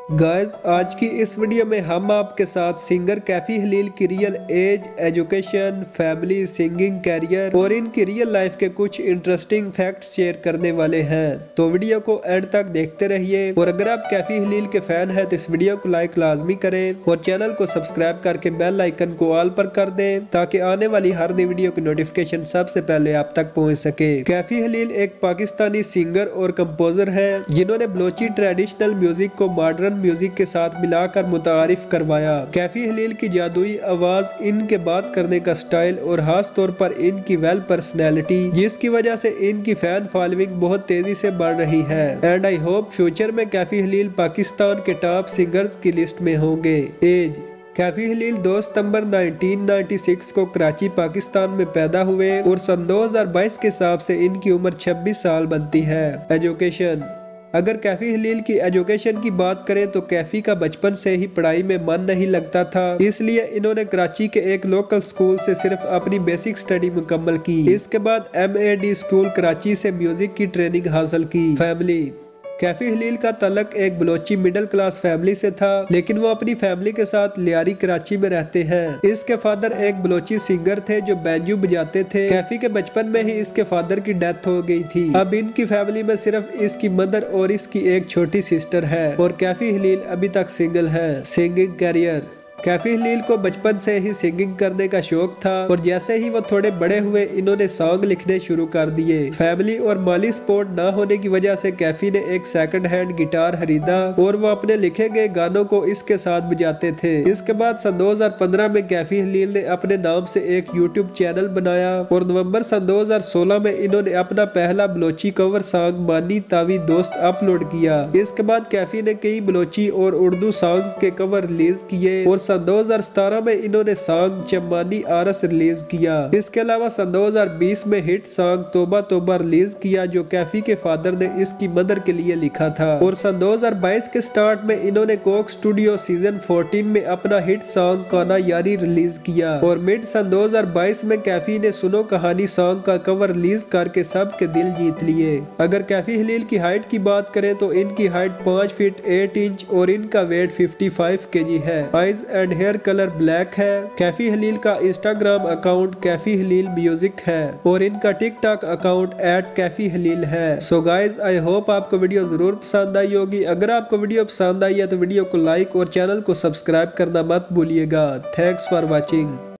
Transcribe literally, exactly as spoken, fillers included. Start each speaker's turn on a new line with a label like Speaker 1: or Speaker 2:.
Speaker 1: Guys आज की इस वीडियो में हम आपके साथ सिंगर कैफी हलील की real age, education, family, singing career और इनकी रियल लाइफ के कुछ इंटरेस्टिंग फैक्ट्स शेयर करने वाले हैं। तो वीडियो को एंड तक देखते रहिए और अगर आप कैफी हलील के फैन हैं तो इस वीडियो को लाइक लाजमी करें और चैनल को सब्सक्राइब करके बेल आइकन को ऑल पर कर दें ताकि आने वाली हर नई वीडियो की नोटिफिकेशन सबसे पहले आप तक पहुँच सके। कैफी हलील एक पाकिस्तानी सिंगर और कंपोजर है जिन्होंने बलोची ट्रेडिशनल म्यूजिक को मॉडर्न म्यूजिक के साथ मिलाकर मुतारिफ करवाया। कैफी हलील की जादुई आवाज, इनके बात करने का स्टाइल और खास तौर पर इनकी वेल पर्सनैलिटी जिसकी वजह से इनकी फैन फॉलोइंग बहुत तेजी से बढ़ रही है एंड आई होप फ्यूचर में कैफी हलील पाकिस्तान के टॉप सिंगर्स की लिस्ट में होंगे। एज कैफी हलील दो सितंबर उन्नीस सौ छियानवे को कराची पाकिस्तान में पैदा हुए और सन दो हज़ार बाईस के हिसाब से इनकी उम्र छब्बीस साल बनती है। एजुकेशन अगर कैफी हलील की एजुकेशन की बात करें तो कैफी का बचपन से ही पढ़ाई में मन नहीं लगता था, इसलिए इन्होंने कराची के एक लोकल स्कूल से सिर्फ अपनी बेसिक स्टडी मुकम्मल की। इसके बाद M A D school Karachi से म्यूजिक की ट्रेनिंग हासिल की। फैमिली कैफी हलील का तलक एक बलोची मिडिल क्लास फैमिली से था, लेकिन वो अपनी फैमिली के साथ लियारी कराची में रहते हैं। इसके फादर एक बलोची सिंगर थे जो बैंजू बजाते थे। कैफी के बचपन में ही इसके फादर की डेथ हो गई थी। अब इनकी फैमिली में सिर्फ इसकी मदर और इसकी एक छोटी सिस्टर है और कैफी हलील अभी तक सिंगल है। सिंगिंग कैरियर कैफी हलील को बचपन से ही सिंगिंग करने का शौक था और जैसे ही वो थोड़े बड़े हुए इन्होंने सॉन्ग लिखने शुरू कर दिए। फैमिली और माली सपोर्ट ना होने की वजह से कैफी ने एक सेकंड हैंड गिटार खरीदा और वो अपने लिखे गए गानों को इसके साथ बजाते थे। इसके बाद सन दो हज़ार पंद्रह में कैफी हलील ने अपने नाम से एक यूट्यूब चैनल बनाया और नवंबर सन दो हज़ार सोलह में इन्होंने अपना पहला बलोची कवर सॉन्ग मानी तावी दोस्त अपलोड किया। इसके बाद कैफी ने कई बलोची और उर्दू सॉन्ग्स के कवर रिलीज किए और सन दो हज़ार सत्रह में इन्होंने सॉन्ग चम्मानी आरस रिलीज किया। इसके अलावा सन दो हज़ार बीस में हिट सॉन्ग तोबा तोबा रिलीज किया जो कैफी के फादर ने इसकी मदर के लिए लिखा था। और सन दो हज़ार बाईस के स्टार्ट में इन्होंने कोक स्टूडियो सीजन चौदह में अपना हिट सॉन्ग काना यारी रिलीज किया और मिड सन दो हज़ार बाईस में कैफी ने सुनो कहानी सॉन्ग का कवर रिलीज करके सबके दिल जीत लिए। अगर कैफी हलील की हाइट की बात करें तो इनकी हाइट पाँच फीट आठ इंच और इनका वेट पचपन केजी है। Eyes and hair colour black है। कैफी हलील का Instagram account Kaifi Halil music है और इनका TikTok account at Kaifi Halil है। सो गाइज आई होप आपको वीडियो जरूर पसंद आई होगी। अगर आपको वीडियो पसंद आई है तो वीडियो को लाइक और चैनल को सब्सक्राइब करना मत भूलिएगा। Thanks for watching.